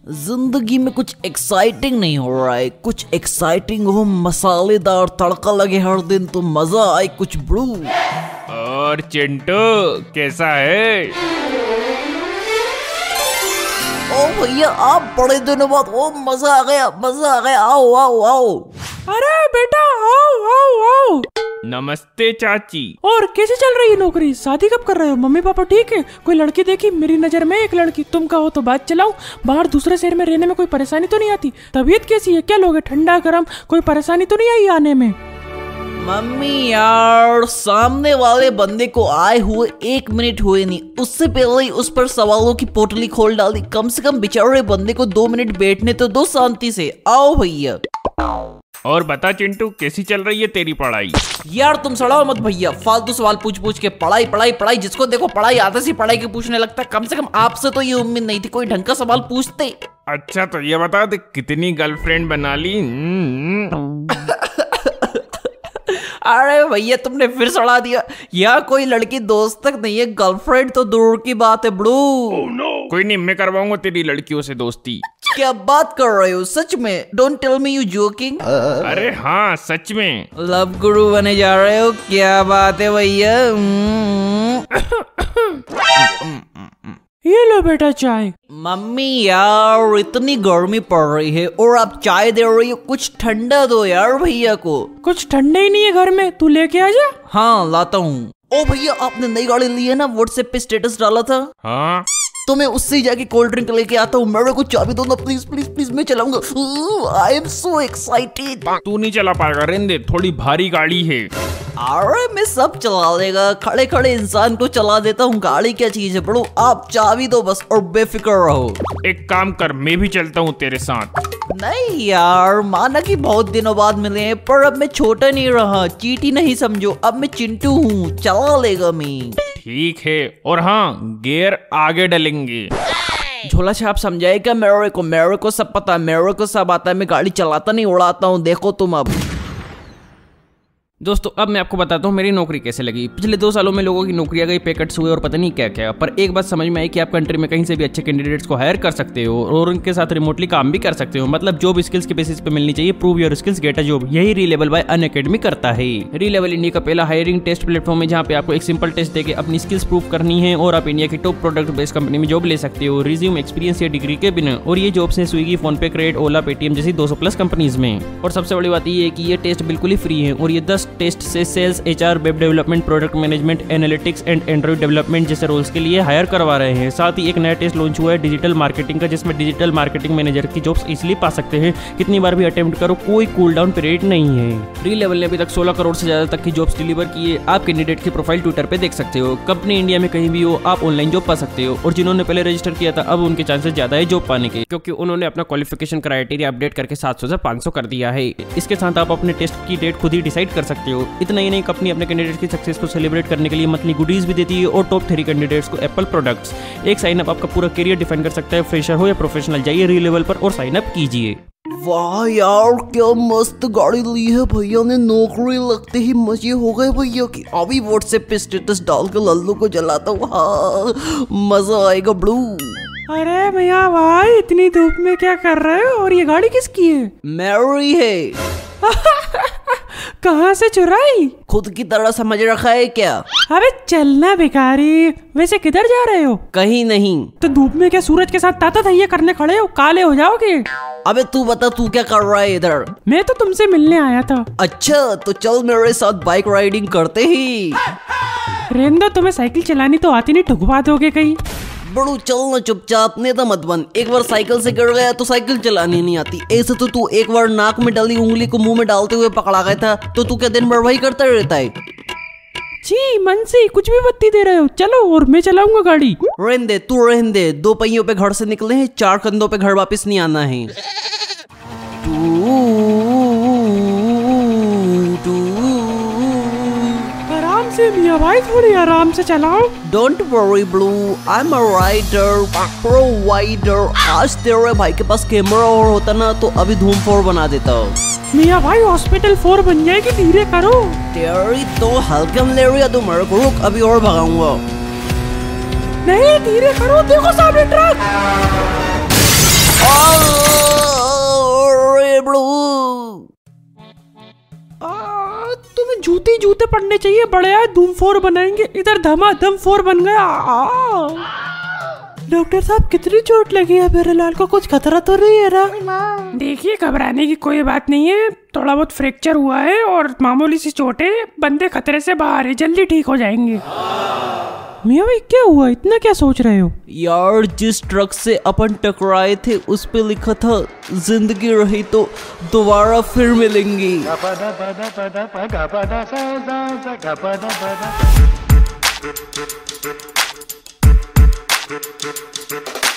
जिंदगी में कुछ एक्साइटिंग नहीं हो रहा है। कुछ एक्साइटिंग हो, मसालेदार तड़का लगे हर दिन तो मजा आए कुछ ब्रू। और चिंटू कैसा है? ओ भैया आप बड़े दिनों बाद, ओ मजा आ गया, मजा आ गया, आओ आओ आओ। अरे बेटा आओ आओ आओ। नमस्ते चाची। और कैसे चल रही है नौकरी? शादी कब कर रहे हो? मम्मी पापा ठीक है? कोई लड़की देखी? मेरी नजर में एक लड़की, तुम कहो तो बात चलाओ। बाहर दूसरे शहर में रहने में कोई परेशानी तो नहीं आती? तबीयत कैसी है? क्या लोगे? ठंडा गर्म? कोई परेशानी तो नहीं आई आने में? मम्मी यार, सामने वाले बंदे को आए हुए 1 मिनट हुए नहीं, उससे पहले ही उस पर सवालों की पोटली खोल डाली। कम से कम बेचारे बंदे को 2 मिनट बैठने तो दो शांति से। आओ भैया। और बता चिंटू कैसी चल रही है तेरी पढ़ाई? यार तुम सड़ाओ मत भैया, फालतू सवाल पूछ पूछ के। पढ़ाई पढ़ाई पढ़ाई, जिसको देखो पढ़ाई आते से पढ़ाई के पूछने लगता है। कम से कम आपसे तो ये उम्मीद नहीं थी कोई ढंग का सवाल पूछते। अच्छा तो ये बता दे कितनी गर्लफ्रेंड बना ली? अरे भैया तुमने फिर सड़ा दिया। यहाँ कोई लड़की दोस्त तक नहीं है, गर्लफ्रेंड तो दूर की बात है ब्रू। कोई नहीं, मैं करवाऊंगा तेरी लड़कियों से दोस्ती। क्या बात कर रहे हो? सच में? Don't tell me you joking. अरे हाँ सच में। लव गुरु बने जा रहे हो? क्या बात है भैया। ये लो बेटा चाय। मम्मी यार इतनी गर्मी पड़ रही है और आप चाय दे रही हो, कुछ ठंडा दो यार भैया को। कुछ ठंडा ही नहीं है घर में, तू लेके आ जा। हाँ लाता हूँ। ओ भैया आपने नई गाड़ी ली है ना, व्हाट्सएप पे स्टेटस डाला था। हाँ तो मैं उससे ही जाके कोल्ड ड्रिंक लेके आता हूँ। मेरे को चाबी दो ना प्लीज प्लीज प्लीज, मैं चलाऊंगा। I am so excited. तू नहीं चला पाएगा, रहने दे, थोड़ी भारी गाड़ी है। अरे मैं सब चला लेगा, खड़े खड़े इंसान को चला देता हूँ। गाड़ी क्या चीज है बड़ो, आप चाबी दो बस और बेफिक्र रहो। एक काम कर, मैं भी चलता हूँ तेरे साथ। नहीं यार, माना कि बहुत दिनों बाद मिले हैं, पर अब मैं छोटा नहीं रहा, चीटी नहीं समझो, अब मैं चिंटू हूँ, चला लेगा मैं। ठीक है, और हाँ गियर आगे डलेंगे। झोला छाप समझाए क्या मेरे को सब पता है, मेरे को सब आता है। मैं गाड़ी चलाता नहीं उड़ाता हूँ, देखो तुम अब। दोस्तों अब मैं आपको बताता हूँ मेरी नौकरी कैसे लगी। पिछले 2 सालों में लोगों की नौकरियां गई, पे कट्स हुए और पता नहीं क्या क्या। पर एक बात समझ में आई कि आप कंट्री में कहीं से भी अच्छे कैंडिडेट्स को हायर कर सकते हो और उनके साथ रिमोटली काम भी कर सकते हो। मतलब जॉब स्किल्स के बेसिस पे मिलनी चाहिए। Prove your skills get a job, यही रीलेवल बाय अनअकैडमी करता है। रीलेवल इंडिया का पहला हायरिंग टेस्ट प्लेटफॉर्म है, जहाँ पे आपको एक सिंपल टेस्ट देके अपनी स्किल्स प्रूव करनी है और आप इंडिया की टॉप प्रोडक्ट बेस्ड कंपनी में जॉब ले सकते हो, रिज्यूम, एक्सपीरियंस या डिग्री के बिना। और ये जॉब्स है Swiggy, PhonePe, CRED, Ola, Paytm जैसी 200+ कंपनीज में। और सबसे बड़ी बात ये है कि ये टेस्ट बिल्कुल ही फ्री है और ये 10 टेस्ट से sales, HR, web development, product management, analytics and Android development जैसे रोल्स के लिए हायर करवा रहे हैं। साथ ही एक नया टेस्ट लॉन्च हुआ है डिजिटल मार्केटिंग का, जिसमें डिजिटल मार्केटिंग मैनेजर की जॉब्स इजीली पा सकते हैं। कितनी बार भी अटेम्प्ट करो, कोई कूल डाउन पीरियड नहीं है। रीलेवल ने अभी तक 16 करोड़ से ज्यादा तक की जॉब्स डिलीवर की है। आप कैंडिडेट की प्रोफाइल ट्विटर पे देख सकते हो। कंपनी इंडिया में कहीं भी हो, आप ऑनलाइन जॉब पा सकते हो। और जिन्होंने पहले रजिस्टर किया था, अब उनके चांसेस ज्यादा है जॉब पाने के, क्योंकि उन्होंने अपना क्वालिफिकेशन क्राइटेरिया अपडेट करके 700 से 500 कर दिया है। इसके साथ आप अपने टेस्ट की डेट खुद ही डिसाइड कर सकते हो। इतना ही नहीं, कंपनी अपने कैंडिडेट की सक्सेस को सेलिब्रेट करने के लिए मंथली गुडीज भी देती है और टॉप 3 कैंडिडेट्स को एप्पल प्रोडक्ट्स। एक साइन अप आपका पूरा करियर डिफाइन कर सकता है। फ्रेशर हो या प्रोफेशनल, जाइए रीलेवल पर और साइन अप कीजिए। वाह यार क्या मस्त गाड़ी ली है भैया ने, नौकरी लगते ही मजे हो गए भैया की। अभी व्हाट्सएप पे स्टेटस डाल के लल्लू को जलाता हूँ, हाँ मजा आएगा ब्लू। अरे भैया भाई इतनी धूप में क्या कर रहे हो? और ये गाड़ी किसकी है? मेरी है। कहाँ से चुराई? खुद की तरह समझ रखा है क्या? अबे चलना भिखारी, वैसे किधर जा रहे हो? कहीं नहीं। तो धूप में क्या सूरज के साथ ताता थैया करने खड़े हो? काले हो जाओगे। अबे तू बता, तू क्या कर रहा है इधर? मैं तो तुमसे मिलने आया था। अच्छा तो चल मेरे साथ बाइक राइडिंग करते ही। रेंदो, तुम्हें साइकिल चलानी तो आती नहीं, ठुकवा दोगे कहीं। बड़ू चल ना चुपचाप, नेता मत बन। एक बार साइकिल से गिर गया तो साइकिल चलानी नहीं आती। ऐसे तो तू एक बार नाक में डाली उंगली को मुंह में डालते हुए पकड़ा गया था, तो तू क्या दिन भर वही करता रहता है? जी मन से कुछ भी बत्ती दे रहे हो। चलो और मैं चलाऊंगा गाड़ी। रहने दे, तू रहने दे। 2 पहियों पे घर से निकले हैं, 4 कंधों पे घर वापस नहीं आना है। आराम से मियां भाई, थोड़ी आराम से चलाओ। Don't worry blue, I am a rider provider. आज तेरे भाई के पास कैमरा और होता ना तो अभी धूम 4 बना देता। मियां भाई हॉस्पिटल 4 बन जाएगी, धीरे करो। तेरी तो हल्के में ले रही है, तो मेरे को रुक, अभी और भगाऊंगा। नहीं धीरे करो, देखो सामने ट्रक। जूते पड़ने चाहिए, बड़े आए धूम 4 बनाएंगे। इधर धमाधम 4 बन गया। डॉक्टर साहब कितनी चोट लगी है मेरे लाल को, कुछ खतरा तो नहीं है ना? देखिए घबराने की कोई बात नहीं है, थोड़ा बहुत फ्रैक्चर हुआ है और मामूली सी चोट है, बंदे खतरे से बाहर है, जल्दी ठीक हो जाएंगे। मियाँ भाई क्या हुआ, इतना क्या सोच रहे हो? यार जिस ट्रक से अपन टकराए थे उस पे लिखा था जिंदगी रही तो दोबारा फिर मिलेंगी।